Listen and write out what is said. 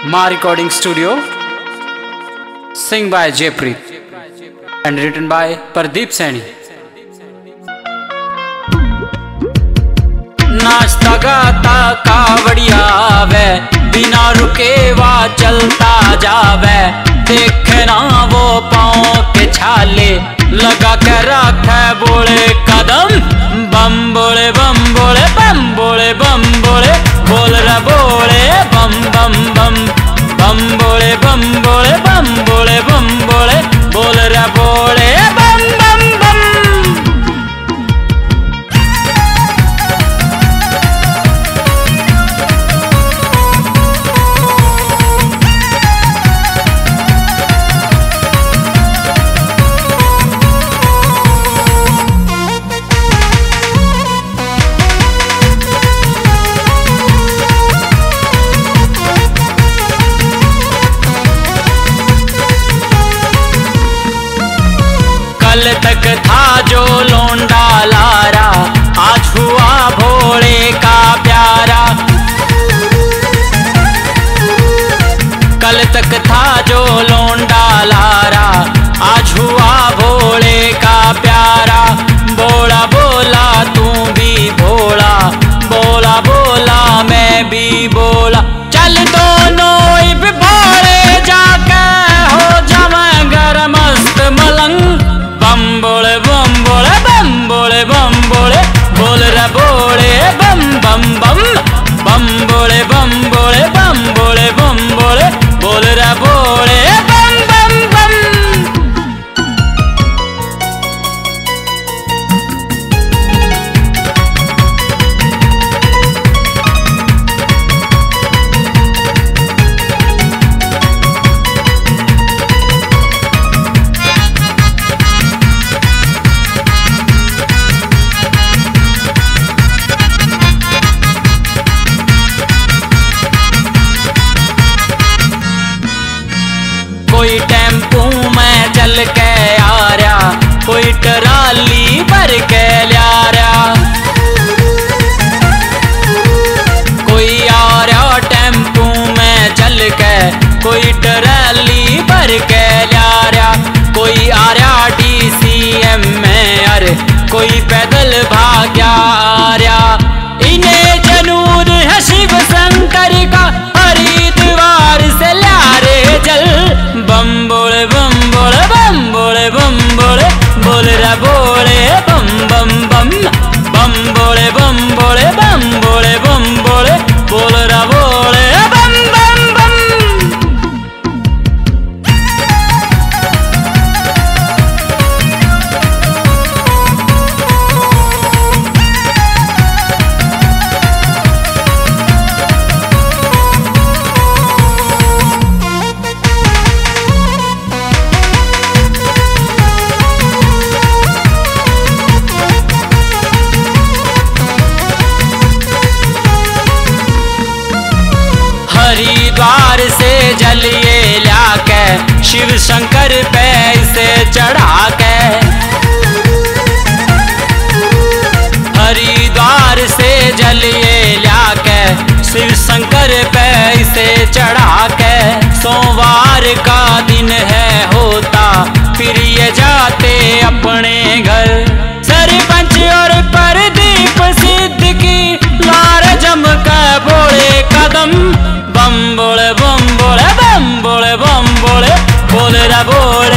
Ma Recording Studio. Sing by Jaypreet and written by Pardeep Saini. नाचता गाता कावड़िया वे, बिना रुके वा चलता जावे। देखना वो पाँव के छाले, लगा के रखे बोले कदम। बम बोले बम बोले बम बोले बम बोले, बोल रहे बोले बम बम बम। बम बोले बम बोले बम बोले बम बोले, बोल रहे बोले बम बम बम। कल तक था जो लोंडा लारा, आज हुआ भोले का प्यारा। कल तक था जो लोंडा लारा, आज हुआ भोले का प्यारा। बोला बोला तू भी भोला, बोला बोला मैं भी बोला। चल दोनों इब भोले जाके हो जावे मस्त मलंग। बम बोले बम बोले बम बोले बम बोले, बोल रहे बोले बम बम बम। बम बोले बम बोले बम बोले बम बोले, बोल रहे बोले बम बम बम। कोई टेम्पू में चल के आ रहा, कोई ट्राली भर के ला रहा। कोई आ रहा टेम्पू में चल के, कोई ट्राली भर के ला रहा। कोई आ रहा DCM में, अरे कोई पैदल भाग्या आ रहा। इन्हें जनून है शिव शंकर का, हरिद्वार से ला रे जल। बम बोले बम बोले बम बोले बम बोले, बोल रहा बोले बम बम बम। बम बोले बम बोले बम बोले बम बोले, बोल रहा बोले बम बम बम। हरिद्वार से जलिए लाके, शिव शंकर पे इसे चढ़ा के। हरिद्वार से जलिए लाके, शिव शंकर पे इसे चढ़ा के। सोमवार का दिन है होता, फिर ये जाते अपने घर। सरपंच और प्रदीप सिद्ध की लार जम के बोले कदम। बम बोले बम बोले बम बोले बम बोले, बोल रहा बोले